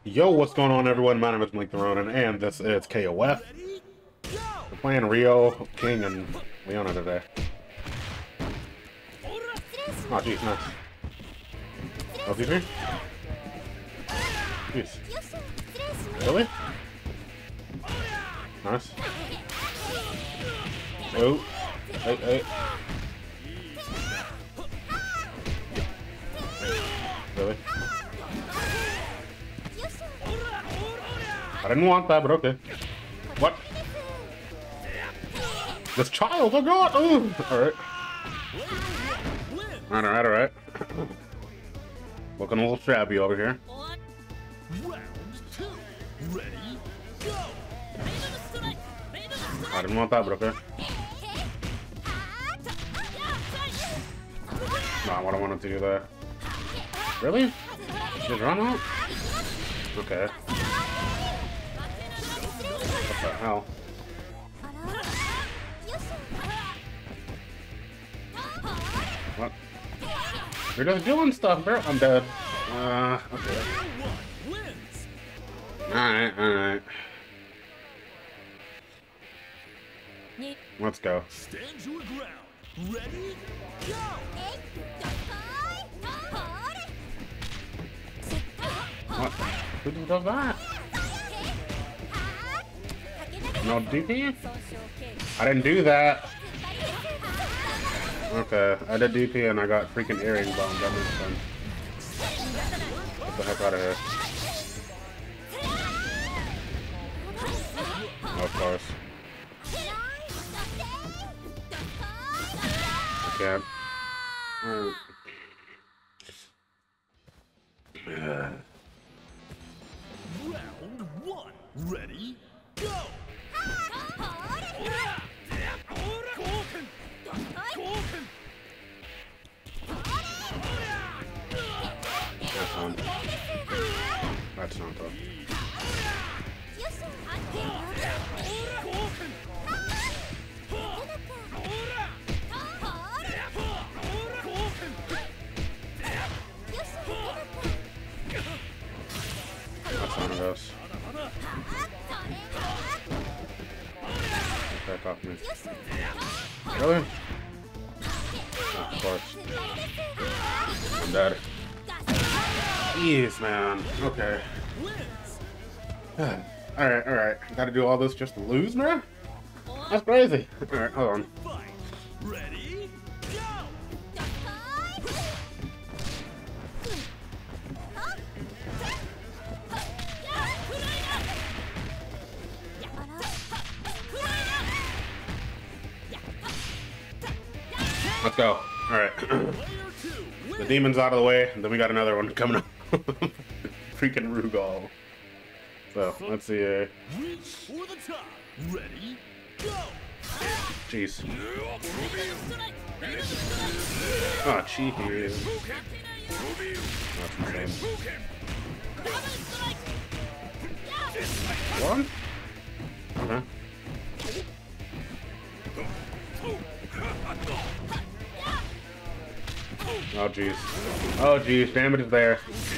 Yo, what's going on, everyone? My name is Blink the Ronin, and this is KOF. We're playing Rio, King, and Leona today. Oh, jeez, nice. LTV? Jeez. Really? Nice. Oh. Hey, hey. Really? I didn't want that, but okay. What? This child, oh god! Oh. Alright. Alright, alright. Looking a little shabby over here. I didn't want that, but okay. Nah, I don't want him to do that. Really? Just run out? Okay. What the hell? What? You're just doing stuff, bro. I'm dead. Okay. Alright, alright. Let's go. Stand your ground. Ready? Go! What? Who does that? No DP? I didn't do that. Okay, I did DP and I got freaking earring bombed. That makes sense. Get the heck out of here. Of course. I can't. Round one. Ready? Go! That's on. That's not though. That's one of those. Back off me. Really? Oh, of course. I'm dead. Jeez, man. Okay. Alright, alright. Gotta do all this just to lose, man? That's crazy. Alright, hold on. Ready? Let's go. Alright. The demon's out of the way, and then we got another one coming up. Freaking Rugal. So, let's see here. Reach for the top. Ready? Go! Jeez. Oh, jeez. That's insane. One? Okay. Oh jeez. Oh jeez, damage is there.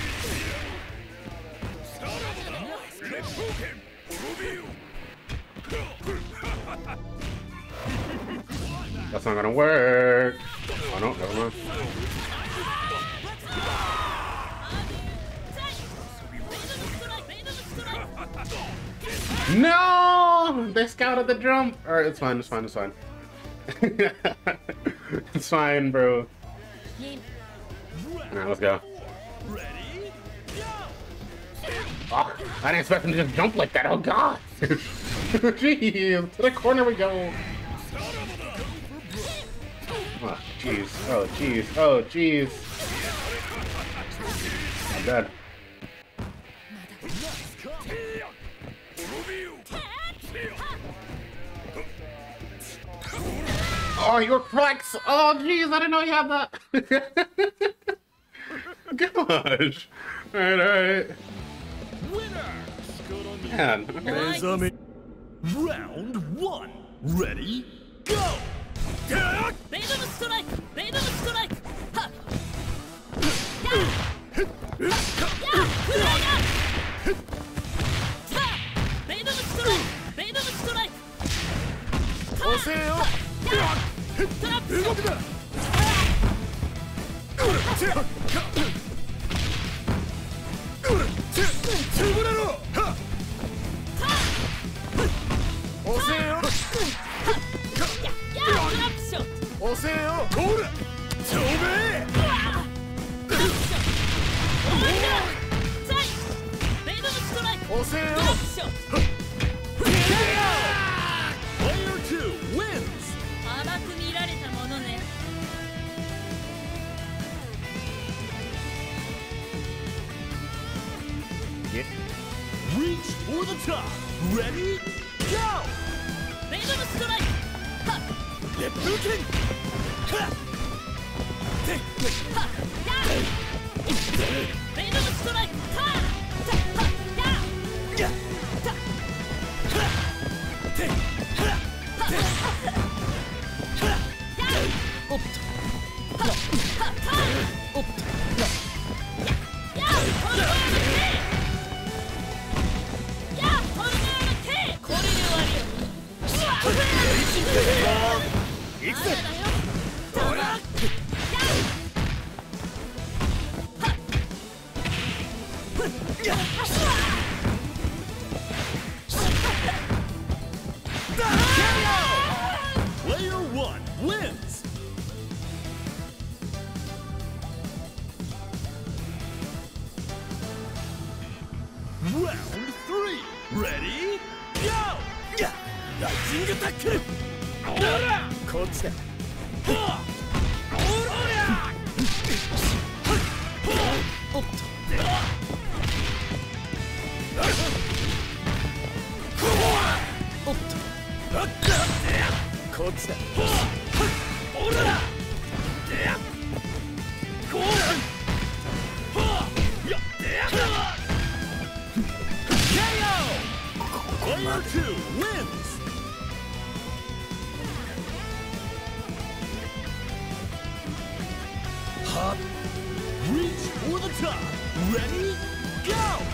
That's not gonna work. Oh no, never mind. No! They scouted the jump! Alright, it's fine, it's fine, it's fine. It's fine, bro. Alright, let's go. Oh, I didn't expect him to just jump like that. Oh god! Jeez, to the corner we go. Oh jeez. Oh jeez. Oh jeez. I'm dead. Oh, you're flex! Oh jeez, I didn't know you had that. Gosh. Alright, alright. Man, okay. Round one. Ready? Go! せよ。動くな。つぶれろ。押せよ。押せよ。ほら。ちょめ。押せよ。 Player 2 wins. 甘く見られたものね。 Reach for the top. Ready? Go! ベイドムストライク。はっ。 レップキン。はっ。て。 はっ。やー。ベイドムストライク。はっ。はっ。やー。 や。 た。 はっ。て。はっ。て。はっ。 やー。 おっと。 はっ。はっ。 おっと。 やー。トルネード K。やー。トルネード K。これで終わりよ。うわ。 行くぜ。 ほら。やー。 や。Player 1 wins. Round 3. Ready? Go! や。ライジングタックル。ほら。 こっちだ。 はあ。ほら。 おっと。おっと。こっちだ。 ほら。こう。はあ。や。Player 2 wins. はっ。 Reach for the top. Ready? Go!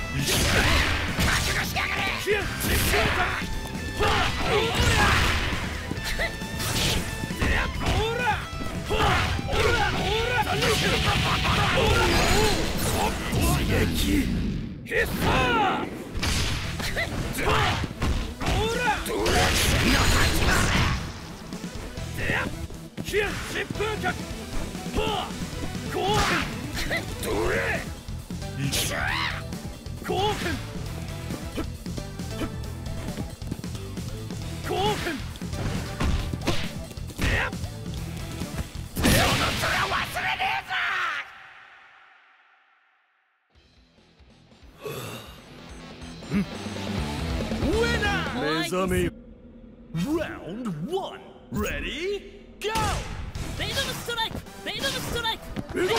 Winner! Round 1. Ready? Go! ベイドムストライク。ベイドムストライク。 動くな。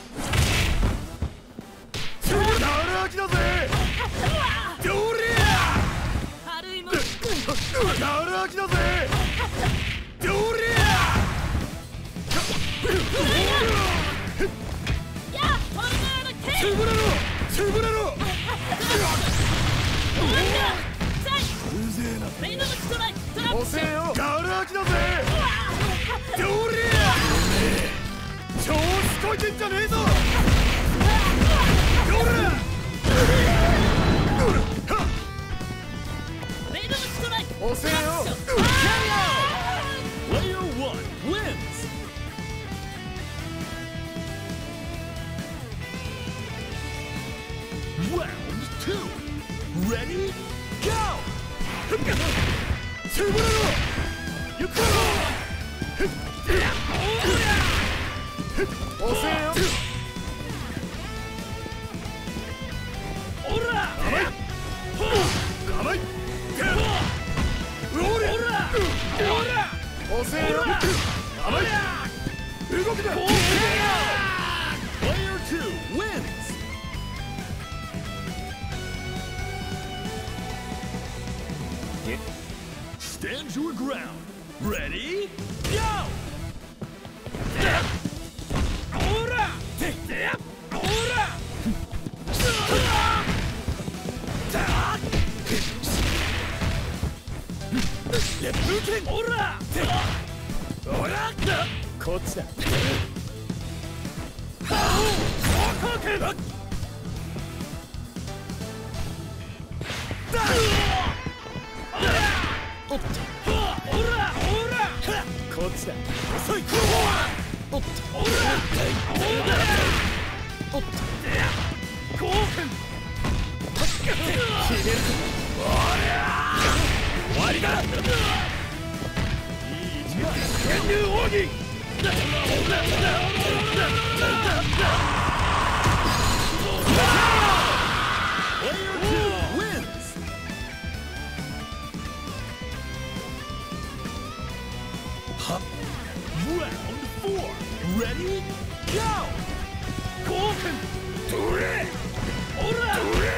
つぶれた荒きだぜ。どりゃ。 軽いもん。 荒きだぜ。どりゃ。 やー。トルネード K。 つぶれろ。つぶれろ。うぜえな。 ベイドムストライク。トラップ押せよ。荒きだぜ。どりゃ。調子こいてんじゃねえぞ。どりゃ。 ベイドムストライク。 押せよ。 Player 1 wins. Round 2. Ready? Go! つぶれろ。ゆっくり。押せよ。 おら！ 甘い。 おら！ 押せよ。甘い。動くな。 Player 2 wins. Stand your ground. Ready? Go! Ora! Ora! 烈風剣オラオラこっちだ高校剣おっとオラこっちだ遅いおっとオラおっと高剣決める終わりだいい一撃潜入奥義Round 4 Ready Go 高剣どれオラどれ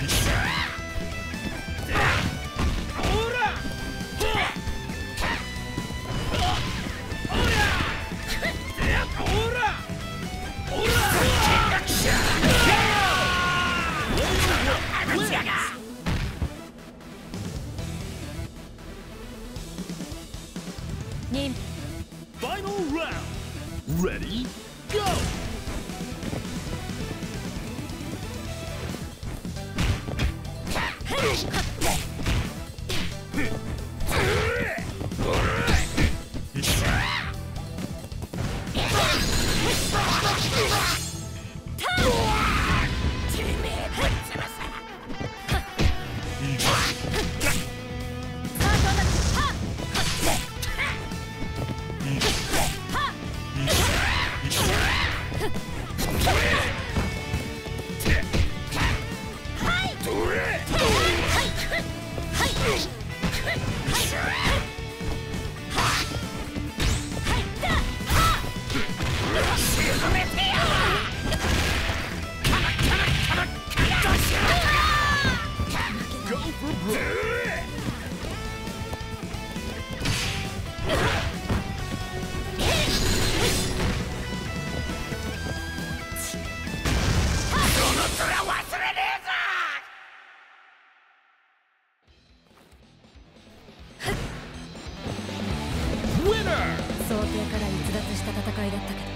Final round. Ready? Go! 想定から逸脱した戦いだったけど